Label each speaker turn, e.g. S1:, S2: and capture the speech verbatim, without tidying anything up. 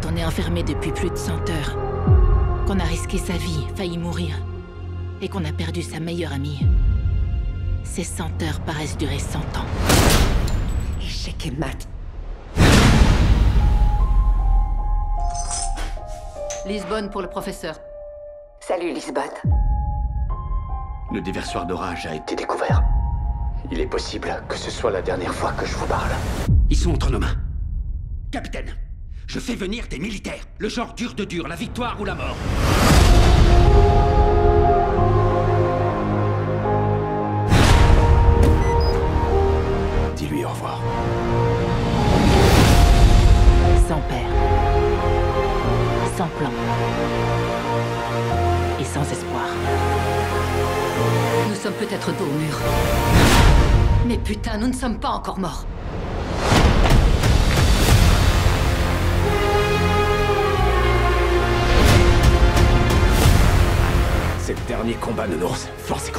S1: on est enfermé depuis plus de cent heures, qu'on a risqué sa vie, failli mourir, et qu'on a perdu sa meilleure amie, ces cent heures paraissent durer cent ans.
S2: Échec et mat.
S1: Lisbonne pour le professeur.
S2: Salut, Lisbonne.
S3: Le déversoir d'orage a été découvert. Il est possible que ce soit la dernière fois que je vous parle.
S4: Ils sont entre nos mains. Capitaine, je fais venir des militaires. Le genre dur de dur, la victoire ou la mort.
S3: Dis-lui au revoir.
S1: Sans père. Sans plan. Et sans espoir. Nous sommes peut-être dos au mur. Mais putain, nous ne sommes pas encore morts.
S3: C'est le dernier combat, Nounours. Force et